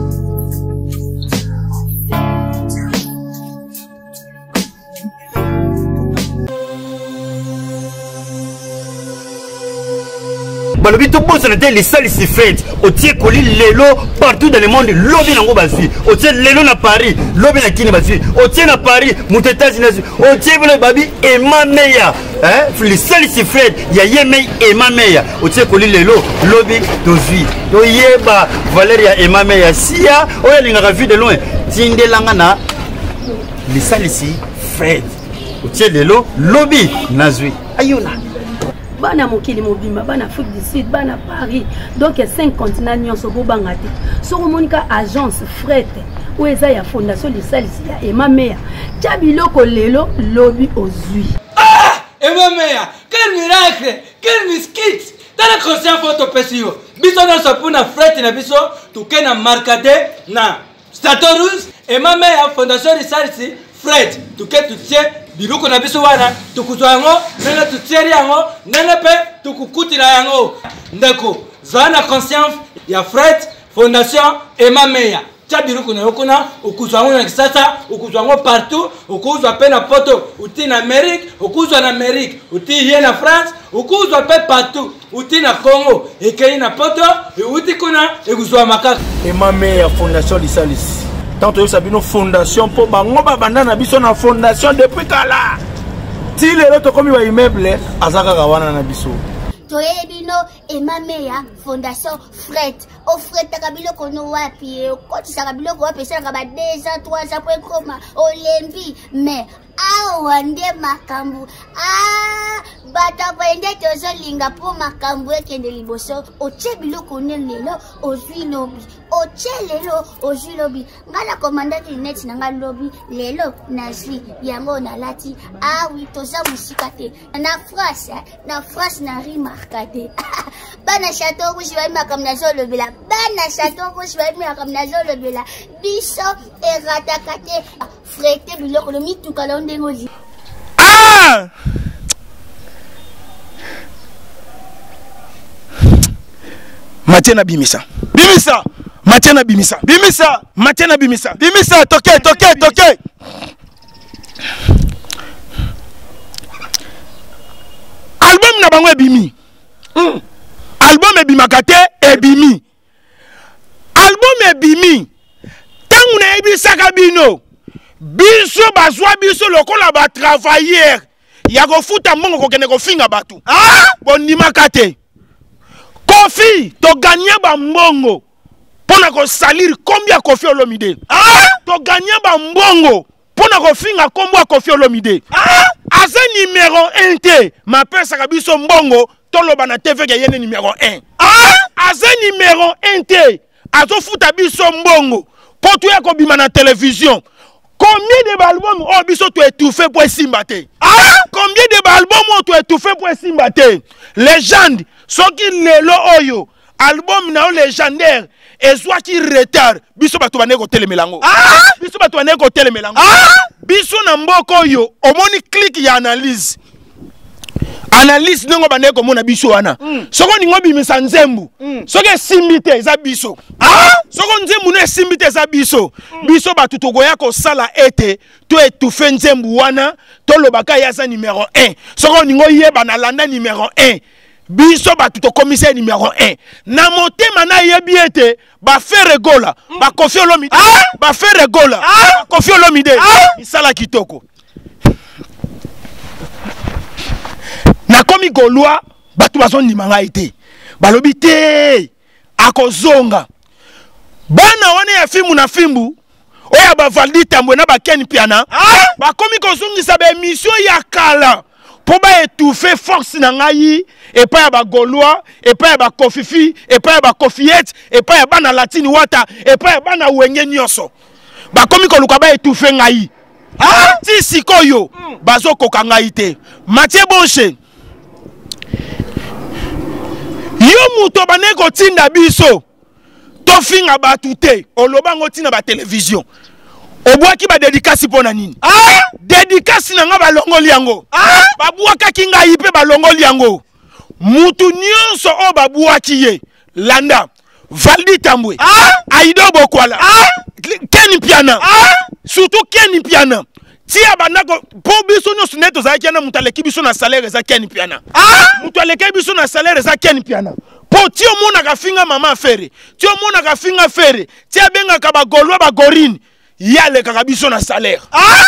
balobi to bosa na te les salles si fête au tie koli lelo partout dans le monde lobi nango basi au tie lelo na Paris lobi na kini basi au tie na Paris mutetazi na au tie bele babi ema meya hein les salles si fête ya yeme ema meya au tie koli lelo lobi tozui to yeba Valeria ema meya sia oya linga vu de loin tindelanga na les salles si fête au tie lelo lobi nazui ayuna bana mokili mobimba bana Afrique du Sud bana Paris donc cinq continents nyonso bo bangati soko monika agence fret ou eza ya fondation de salisi ya Emma Meya tchabiloko lelo lobi ozui ah Emma Meya quel miracle quel miskit tala conscient photo pesio biso na sopuna fret na biso tukena markade na Statorus Emma Meya fondation de salisi Fred tuke tutie biloko na biso wana tukuzwa yango ndenge tutieri yango ndenge mpe tukukutila yango ndeko zwa na conscience ya Fred Fondation Emma Meya tia biloko na yo kuna okuzwa yango na kisasa okuzwa yango partout okuzwa mpe na poto uti na Amérique okuzwa na Amérique uti ye na France okuzwa mpe partout uti na Congo ekei na poto uti kuna ekuzwa makaka Emma Meya Fondation Lisalis tant que ça une fondation pour bango babanda na biso na fondation depuis kala ti lelo to komi ba immeuble azaka kawana na biso toyebino Emma Meya Fondation Fred o Fred takabilo kono wapi ko tisaka biloko wapi saka ba deux ans trois ans pour koma olembi mais awa nde makambu ah bata kwende tozo linga po makambu ekende liboso oche biloko ne lelo ozwi lobi oche lelo ozwi lobi ngala komandaki net na nga lobi lelo nazwi yango na lati ah oui toza musika te na France na France na rimarkate bana chateau rouge ba makam na zolo bela bana chateau rouge ba makam na zolo bela biso eratakate frete biloko le mituka la ndengozi ah Matiena bimisa bimisa Matiena bimisa bimisa Matiena bimisa bimisa toke toke toke album na bango ebimi mm. album ebimakate ebimi album ebimi tangu na ebisaka bino biso bazwa biso lokola ba travailleur ya kofuta mbongo kokende kofinga batu ah bondimaka te Kofi to gagner ba mbongo pona ko salir combien Kofi Olomide ah to gagner ba mbongo pona ko finga kombo Kofi Olomide ah aza numéro un te ma pesa kabiso mbongo toloba na T V ke yene numéro un ah aza numéro un te azo futa biso mbongo poto ya ko bima na télévision. Combien de albums ont biso tu étouffé pour Simbate? Ah! Combien de albums tu étouffé pour Simbate? Légende, ce qui lelo oyo, album na légendaire, et soit qui retard, biso batu bane ko telemelango. Ah! Biso batu bane ko telemelango. Ah! Biso na mboko yo, omoni click ya analyse. Analyse nengo bane ko mona biso wana. Mm. Soko ningo bimisa nzembu. Mm. Soko simbite za biso. Ah! Soko nzembu ne simbite za biso. Mm. Biso batu togoya ko sala ete to etufe nzembu wana to lobaka ya za numéro un. Soko ningo yeba na landa numéro un. Biso batu to commissaire numéro un. Na motema na yebi ete ba faire gola, mm. ba Kofi Olomide. Ah! Ba faire gola. Ah! Ba Kofi Olomide. Ah! Isala kitoko. Na komi golwa batu bazon nimanga ite balobi te akozonga bana wane ya fimu na fimbu oya ba Valdi Tambwe na ba Ken Piana ah? Ba komi kozongisa ba émission ya kala po ba étouffer force na ngai et pas ya ba golwa et pas ya ba Kofifi et pas ya ba Kofiette et pas ya bana Latini Wata et pas ya bana wenge nyoso ba komi koluka ba étouffer ngai ah ti sikoyo mm. Bazo koka ngai te Mathieu Bonche yo muto baneko tinda biso to finga batu te olobango tina ba télévision obwaki ba dédicace pona nini ah dédicace na nga balongoli yango ah babwaka kinga yipe balongoli yango mutu nyonso o babwaki ye landa Valdi Tambwe ah Aido Bokwala ah Ken Piana ah surtout Ken Piana si abandako po biso no suneto za kiana mutaleki biso na salaire za Ken Piana ah mutaleki biso na salaire za Ken Piana po ti omona ka finga mama fere ti omona ka finga fere ti abenga ka ba golwa ba gorine yale ka biso na salaire ah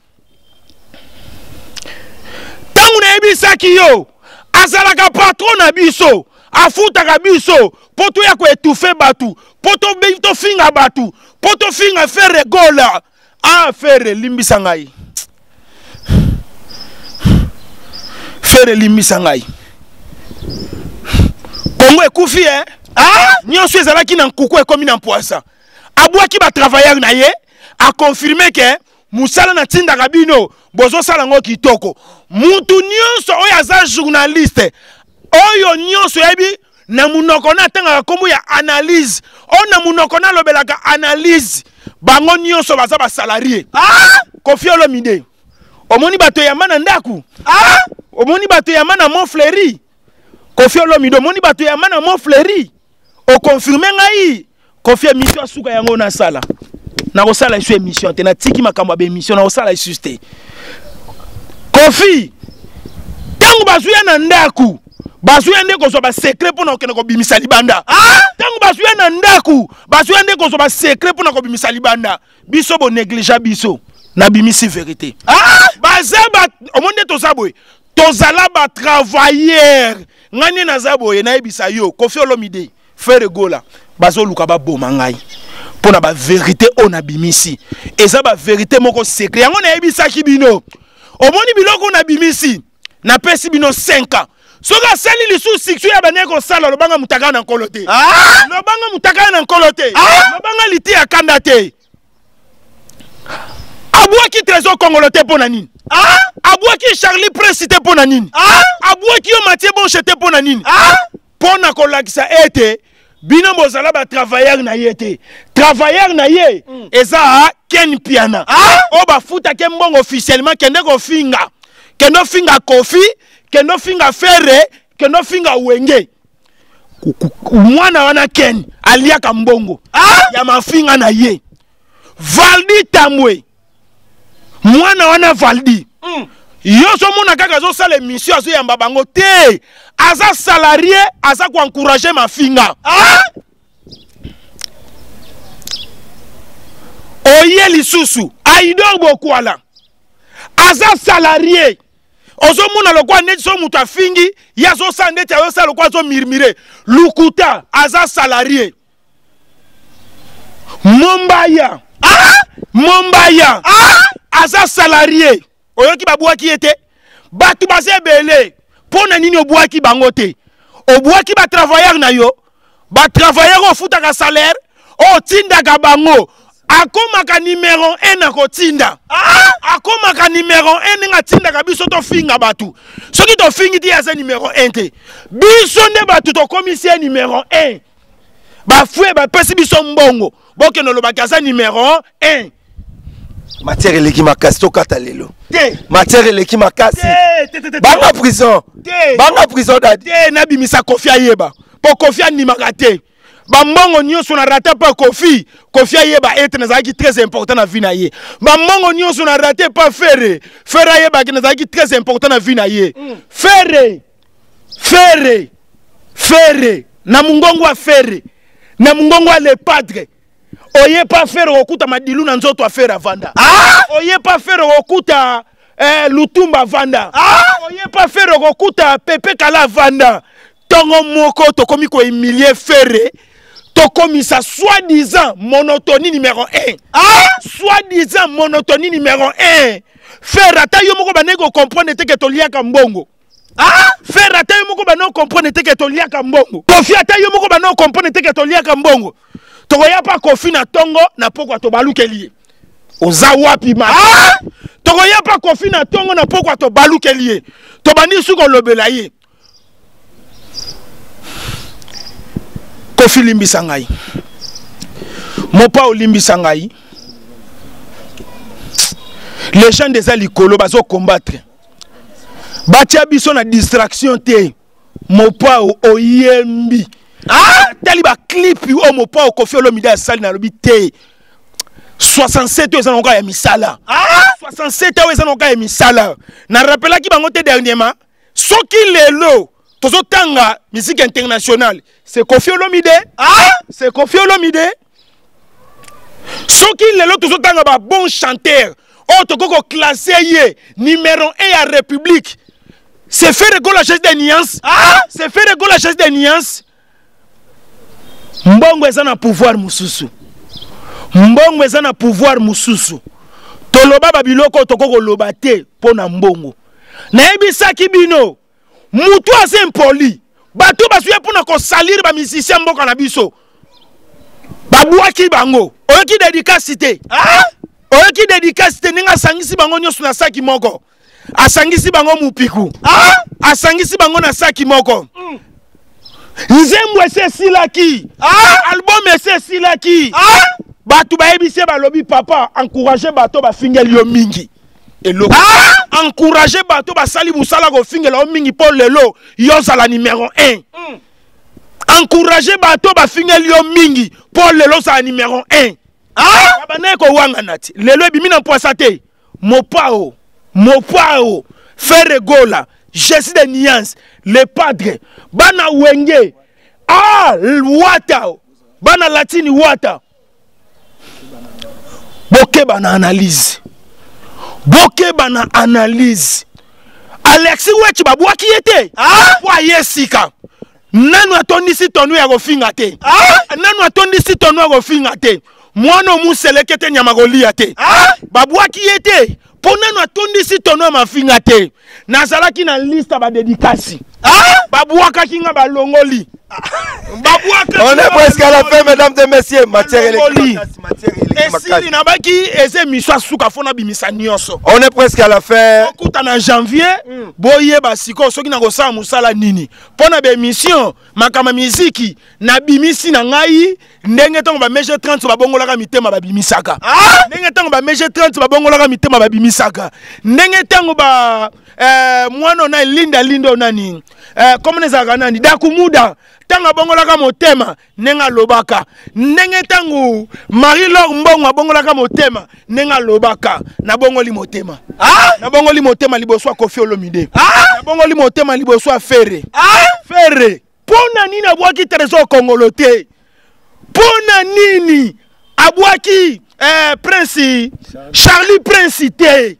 tangu na ebisa ki yo azala ka patron na biso afuta ka biso po to ya ko étouffer batu po to be to finga batu po to finga fere gola ah fere limbisa ngai fere limbisa ngai Kongo ekufi eh ah nyonso ezalaki na nkuku ekomi na mpoasa abwaki ba travailleur na ye a confirmer que musala na tinda kabino bozo sala ngo kitoko mutu nyonso oyo aza journaliste oyo nyonso yebi na munoko na tanga kombo ya analyse o na munoko na lobelaka analyse bango nyonso baza ba salarié ah Kofi Olomide. Omoni bato ya mana ndaku. Ah! Omoni bato ya mana Montfleury. Kofi Olomide omoni bato ya mana Montfleury. O confirmer ngai. Kofi émission suka yango na sala. Na ko sala isu émission te na tiki makambo ba émission na ko sala isu te. Kofi tangu bazuya na ndaku. Bazuya ndeko so ba secret pour na okene ko bimisa libanda. Ah! Tangu bazuya na ndaku. Bazuya ndeko so ba secret pour na ko bimisa libanda. Biso bo négligeable biso. Na bimisi vérité. Ah! Bazaba omonde to saboy. Tozala ba travailleur. Ngani na zaboy na ebisa yo. Kofi Olomide. Frère Gola. Bazo luka ba boma ngai. Pona ba vérité on a bimisi. Eza ba vérité moko secret. Yango na ebisa kibino. Omoni biloko na bimisi. Na pesi bino cinq ans. Soka sali lisu six ya baneko sala lobanga mutaka na nkolote. Ah! Lobanga mutaka na nkolote. Ah! Lobanga liti ya kanda te. Abouaki trésor congolais pour nanine. Ah! Abouaki Charlie Prince te pour nanine. Ah! Abouaki Mathieu Bonche te pour nanine. Ah! Pour na kolakisa ete bino bozala ba travailleur na yete. Travailleur na ye eza Ken Piana. Ah! O ba futa ke mbongo officiellement kende ko finga. Kendo finga Kofi, kendo finga Ferre, kendo finga Wenge. Mwana wana Ken alia kambongo. Ah! Ya mafinga na ye. Valdi Tambwe. Mwana wana Valdi. Mm. Yoso mona kaka zo sala émission azo yamba bango te. Aza salarié, aza ko encourager ma finga. Ah! Oye lisusu, Aidor Bokwala. Aza salarié. Ozo mona lokwa net so muta fingi, ya zo sande ta yo sala lokwa zo mirmire. Lukuta aza salarié. Mombaya. Ah! Mombaya. Ah! Aza salarié. Oyoki babouaki ete. Batu base belé. Pona nini obouaki bangote. Obouaki ba travailleur na yo. Ba travailleur o futaka salaire. O tinda ka bango. Akoma ka numéro un na ko tinda. Ah! Akoma ka numéro un nga tinda ka biso to finga batu. Soki to fingi ti asa numéro un te. Biso nde batu to commissaire numéro un. Ba foué ba pesi biso mbongo. Boke no lobaki asa numéro un. Matière eleki makasi to kata lelo. Matière eleki makasi. Banga prison. Banga prison dadi. Te na bimisa Kofi ayeba. Po Kofi animaka te. Ba mbongo nyonso na raté pas Kofi. Kofi ayeba ete nazaki très important na vie na ye. Ba mbongo nyonso na raté pas Ferre. Ferre ayeba ki nazaki très important na vie na ye. Ferre. Ferre. Ferre. Na mungongo wa Ferre. Na mungongo wa le padre. Oye pas faire okuta madilu na nzoto affaire vanda. Ah! Oye pas faire okuta eh, Lutumba vanda. Ah! Oye pas faire okuta Pepe Kala vanda. Tongo moko to komi ko humilier Ferre. To komi sa soi-disant monotonie numéro un. Ah! Soi-disant monotonie numéro un. Ferre ata yo moko banego comprendre te que to liaka mbongo. Ah! Ferre ata yo moko banego comprendre te que to liaka mbongo. Kofi ata yo moko banego comprendre te que to liaka mbongo. Togoya pa Kofi na tongo na pokwa to balukeli. Oza wapi ma. Ah! Togoya pa Kofi na tongo na pokwa to balukeli. To bandi suko lobela ye. Kofi limbisa ngai. Mopa olimbisa ngai. Les gens des alikolo bazo combattre. Batia biso na distraction te. Mopa oyembi. Ah! Taliba clip o mopa o Kofi Olomide sali na lobi te. soixante-sept ans encore ya misala. Ah! soixante-sept ans encore ya misala. Na rappela ki bango te dernièrement. Soki lelo tozo tanga musique internationale. C'est Kofi Olomide. Ah! C'est Kofi Olomide. Soki lelo tozo tanga ba bon chanteur. Oh toko classé ye numéro un à République. C'est faire ego la chaise des nuances. Ah! C'est faire ego la chaise des nuances. Mbongo eza na pouvoir mususu. Mbongo eza na pouvoir mususu. Toloba babiloko tokoko loba te pona mbongo. Na ebisaki bino. Mutu ase impoli. Bato basuye pona ko salir ba musicien mboka na biso. Babuaki bango. Oyoki dédicacité. Ah! Oyoki dédicacité ninga sangisi bango nyoso na saki moko. Asangisi bango mupiku. Ah! Asangisi bango na saki moko. Mm. Nzembo ese silaki. Ah! Album ese silaki. Ah! bato bayebisi balobi papa encourager bato bafingeli yo mingi eloko ah! encourager bato basali musala ko fingela yo mingi pour lelo yo zala numéro un mm. encourager bato bafingeli yo mingi pour lelo zala numéro un ah bana ko wanga nati lelo ebimi na poisa te mopao mopao faire gola Jésus de nuance le padre bana wenge ah wata bana latini wata boke bana analyse boke bana analyse Alexis wechi babwaki yete ah kwa yesika nanu atondisi tonu ya kofinga te ah nanu atondisi tonu ya kofinga te mwana muselekete nyamagolia te ah babwaki yete po nanu atondisi tonu ya mafinga te nazalaki na liste ba dédicace ah babwaka kinga balongoli on est presque à la fin, mesdames et messieurs. Matière électrique. On est presque à la fin. En janvier, boye basiko soki na kosa musala nini. Pona be mission, makama miziki na bimisi na ngai ndenge tango ba meje trente ba bongola ka mitema ba bimisaka. Ndenge tango ba meje trente ba bongola ka mitema ba bimisaka. Ndenge tango ba eh mwana na linda lindo nani. Eh comme les aganani dakumuda tanga bongola ka motema nenga lobaka ndenge tangu Marie-Laure Mbongo bongola ka motema nenga lobaka na bongoli motema ah na bongoli motema liboso Koffi Olomide ah na bongoli motema liboso Ferre ah Ferre pona nini abwaki trésor congoloté pona nini abwaki eh Prince Charlie Prince te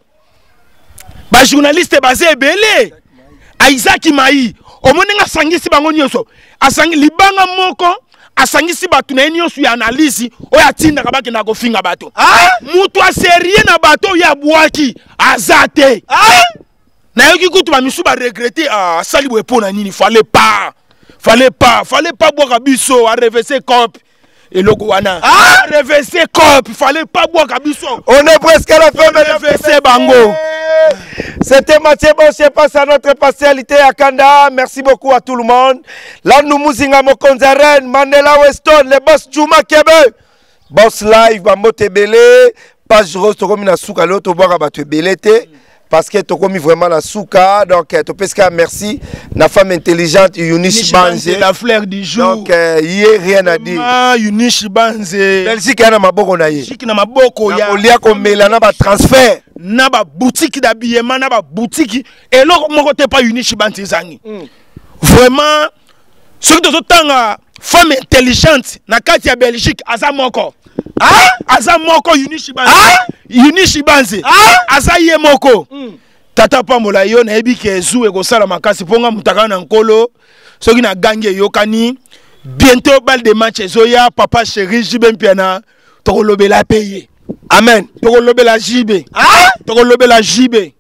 ba journaliste basé belé Isaac Maï omonenga sangisi bango nyoso asangi libanga moko asangisi batu na nyoso ya analyse oya tinda kabaki na kofinga bato ah mutu aserie na bato ya bwaki azate ah na yoki kutu ba misu ba regretter ah sali bwe pona nini fallait pas fallait pas fallait pas boire biso a reverser cop et logo wana ah reverser cop fallait pas boire biso on est presque à la fin de reverser bango. C'était Mathieu Bonche, passe à notre partialité à Kanda. Merci beaucoup à tout le monde. Là, nous mouzinga Mokonzaren, Mandela Weston, les boss Chuma Kebe, boss live, Bamote Belé, page rose, Tokomi na souka, l'autre boire à battre Belete, parce que Tokomi vraiment la souka. Donc, Topeska, merci. La femme intelligente, Yunish Banze. La fleur du jour. Donc, il n'y a rien à dire. Ah, Yunish Banze. Belgique, il y a ma boko na ye. Belgique, na ma boko ya. Il y a comme Mélana, ba transfert. Na ba boutique d'habillement, na ba boutique. Et là, mon côté pas Yunish Banze zangi. Vraiment, ce que tu as femme intelligente, na kati ya Belgique, aza moko. Ah, aza moko Yunish Banze. Ah, Yunish Banze. Ah, aza ye moko. Tata Pambola yo na ebi ke zu e ko sala makasi ponga mutaka na nkolo. Soki na gange yokani. Bientôt balle de match ezoya papa chéri Jibe Mpiana to lobela payer. Amen. To lobela Jibe. Ah, to lobela Jibe.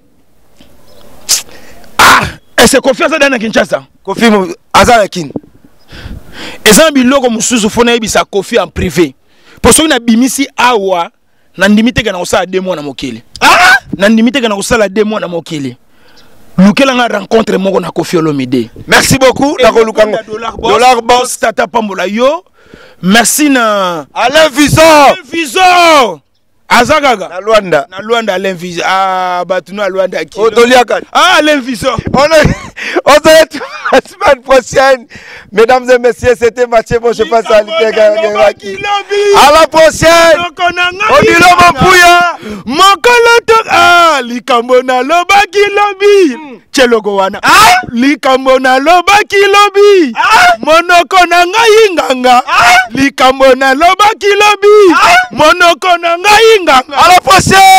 Ah, et c'est confiance dans Kinshasa. Koffi aza kin. Et ça biloko mususu fona ebisa Koffi en privé. Pour ceux qui na bimisi awa na ndimite kana osala deux mois na mokili. Ah, na ndimite kana osala deux mois na mokili. Lukela nga rencontre moko na Koffi Olomide. Merci beaucoup na Lukango. Dollar boss Tata Pambola yo. Merci na Alain Visor. Alain Visor. Azagaga. Na Luanda. Na Luanda Alain Visor. Ah, batunu Luanda qui. Odoliaka. Ah, Alain Visor. On est on se retrouve la semaine prochaine. Mesdames et messieurs, c'était Mathieu Bon, je passe à l'Ité. À la prochaine. Odilo Mopouya. Mokoloto ah, likambona lobaki lobi. Chelogo wana. Ah, likambona lobaki lobi. Ah, monoko na ngai nganga. Ah, likambona lobaki lobi. Ah, monoko na ngai nganga. À la prochaine.